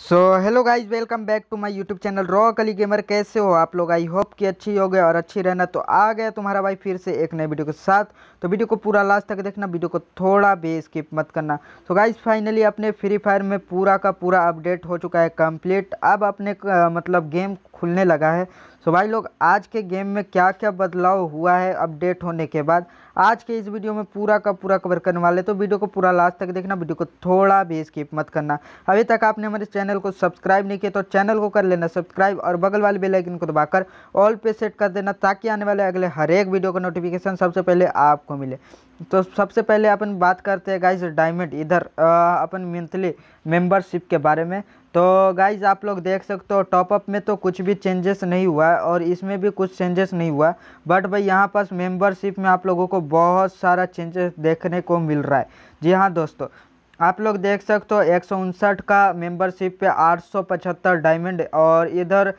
So hello guys, welcome back to my YouTube channel raw Kali gamer. कैसे हो आप लोग? आई होप कि अच्छी होगे और अच्छी रहना। तो आ गया तुम्हारा भाई फिर से एक नए वीडियो के साथ। तो वीडियो को पूरा लास्ट तक देखना, वीडियो को थोड़ा भी स्किप मत करना। तो गाइज फाइनली अपने फ्री फायर में पूरा का पूरा अपडेट हो चुका है कंप्लीट। अब अपने मतलब गेम खुलने लगा है। सो भाई लोग, आज के गेम में क्या क्या बदलाव हुआ है अपडेट होने के बाद, आज के इस वीडियो में पूरा का पूरा कवर करने वाले। तो वीडियो को पूरा लास्ट तक देखना, वीडियो को थोड़ा भी स्किप मत करना। अभी तक आपने हमारे चैनल को सब्सक्राइब नहीं किया तो चैनल को कर लेना सब्सक्राइब और बगल वाले बेल आइकन को दबाकर ऑल पे सेट कर देना, ताकि आने वाले अगले हर एक वीडियो का नोटिफिकेशन सबसे पहले आपको मिले। तो सबसे पहले अपन बात करते हैं गाइज डायमंड, इधर अपन मंथली मेंबरशिप के बारे में। तो गाइज आप लोग देख सकते हो टॉपअप में तो कुछ भी चेंजेस नहीं हुआ है और इसमें भी कुछ चेंजेस नहीं हुआ, बट भाई यहाँ पास मेंबरशिप में आप लोगों को बहुत सारा चेंजेस देखने को मिल रहा है। जी हाँ दोस्तों, आप लोग देख सकते हो 159 का मेंबरशिप पे 875 डायमंड और इधर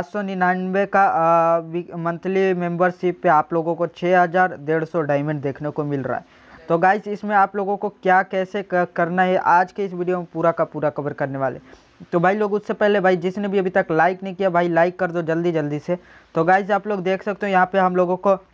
799 का मंथली मेंबरशिप पे आप लोगों को 6150 डायमंड देखने को मिल रहा है। तो गाइस इसमें आप लोगों को क्या कैसे करना है आज के इस वीडियो में पूरा का पूरा कवर करने वाले। तो भाई लोग, उससे पहले भाई जिसने भी अभी तक लाइक नहीं किया भाई लाइक कर दो जल्दी जल्दी से। तो गाइस आप लोग देख सकते हो यहाँ पे हम लोगों को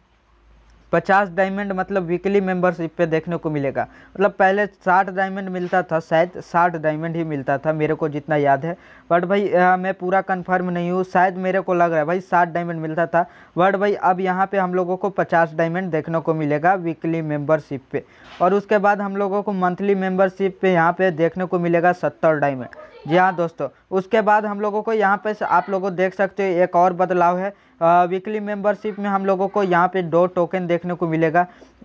50 डायमंड मतलब वीकली मेंबरशिप पे देखने को मिलेगा। मतलब पहले 60 डायमंड मिलता था, शायद 60 डायमंड ही मिलता था मेरे को जितना याद है। बट भाई मैं पूरा कंफर्म नहीं हूँ, शायद मेरे को लग रहा है भाई 60 डायमंड मिलता था। बट भाई अब यहाँ पे हम लोगों को 50 डायमंड देखने को मिलेगा वीकली मेंबरशिप पे। और उसके बाद हम लोगों को मंथली मेंबरशिप पे यहाँ पे देखने को मिलेगा 70 डायमंड। जी हाँ दोस्तों, उसके बाद हम लोगों को यहाँ पे आप लोगों देख सकते हो एक और बदलाव है। वीकली मेंबरशिप में हम लोगों को यहाँ पे 2 टोकन देखने को मिलेगा,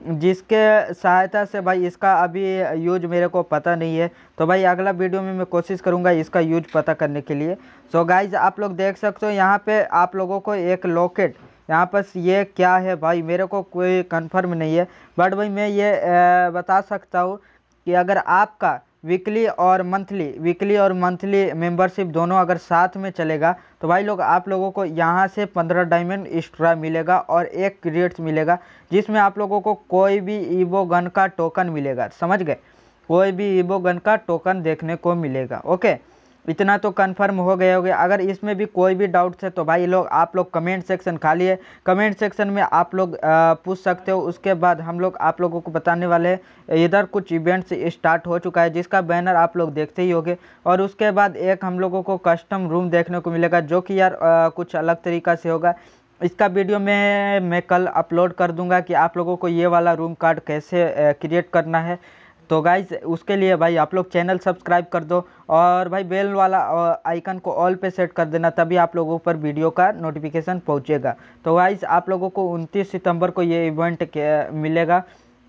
जिसके सहायता से भाई इसका अभी यूज मेरे को पता नहीं है। तो भाई अगला वीडियो में मैं कोशिश करूँगा इसका यूज पता करने के लिए। सो गाइज आप लोग देख सकते हो यहाँ पे आप लोगों को एक लॉकेट, यहाँ पर ये क्या है भाई मेरे को कोई कंफर्म नहीं है, बट भाई मैं ये बता सकता हूँ कि अगर आपका वीकली और मंथली मेंबरशिप दोनों अगर साथ में चलेगा तो भाई लोग आप लोगों को यहाँ से 15 डायमंड एक्स्ट्रा मिलेगा और एक क्रिएट्स मिलेगा, जिसमें आप लोगों को कोई भी ईवो गन का टोकन मिलेगा। समझ गए? कोई भी ईवो गन का टोकन देखने को मिलेगा। ओके, इतना तो कंफर्म हो गए होगे। अगर इसमें भी कोई भी डाउट्स है तो भाई लोग आप लोग कमेंट सेक्शन खाली है, कमेंट सेक्शन में आप लोग पूछ सकते हो। उसके बाद हम लोग आप लोगों को बताने वाले हैं, इधर कुछ इवेंट्स स्टार्ट हो चुका है जिसका बैनर आप लोग देखते ही होंगे। और उसके बाद एक हम लोगों को कस्टम रूम देखने को मिलेगा, जो कि यार कुछ अलग तरीक़ा से होगा। इसका वीडियो में मैं कल अपलोड कर दूंगा कि आप लोगों को ये वाला रूम कार्ड कैसे क्रिएट करना है। तो गाइज उसके लिए भाई आप लोग चैनल सब्सक्राइब कर दो और भाई बेल वाला आइकन को ऑल पे सेट कर देना, तभी आप लोगों पर वीडियो का नोटिफिकेशन पहुंचेगा। तो गाइज आप लोगों को 29 सितंबर को ये इवेंट मिलेगा।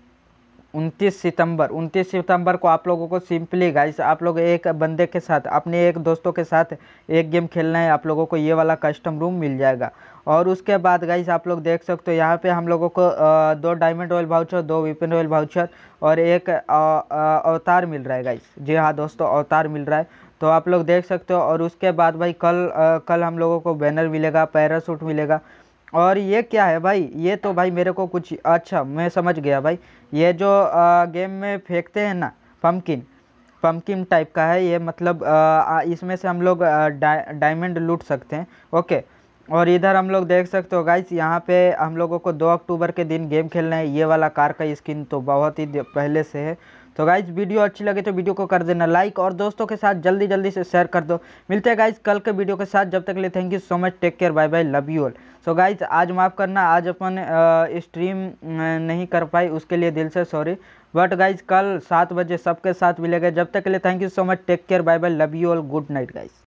29 सितंबर को आप लोगों को सिंपली गाइस आप लोग एक बंदे के साथ, अपने एक दोस्तों के साथ एक गेम खेलना है, आप लोगों को ये वाला कस्टम रूम मिल जाएगा। और उसके बाद गाइस आप लोग देख सकते हो यहाँ पे हम लोगों को 2 diamond royal voucher, 2 weapon royal voucher और एक अवतार मिल रहा है गाइस। जी हाँ दोस्तों, अवतार मिल रहा है, तो आप लोग देख सकते हो। और उसके बाद भाई कल हम लोगों को बैनर मिलेगा, पैरासूट मिलेगा। और ये क्या है भाई? ये तो भाई मेरे को कुछ, अच्छा मैं समझ गया भाई, ये जो गेम में फेंकते हैं ना पम्पकिन टाइप का है ये। मतलब इसमें से हम लोग डायमंड लूट सकते हैं। ओके, और इधर हम लोग देख सकते हो गाइस, यहाँ पे हम लोगों को 2 अक्टूबर के दिन गेम खेलना है। ये वाला कार का स्किन तो बहुत ही पहले से है। तो गाइज वीडियो अच्छी लगे तो वीडियो को कर देना लाइक और दोस्तों के साथ जल्दी जल्दी से शेयर कर दो। मिलते हैं गाइज कल के वीडियो के साथ, जब तक के लिए thank you so much, take care, bye bye, love you all. So guys आज माफ़ करना, आज अपन स्ट्रीम नहीं कर पाई, उसके लिए दिल से सॉरी। बट गाइज कल 7 बजे सबके साथ मिलेगा। जब तक के लिए thank you so much, take care, bye bye, love you all, good night guys.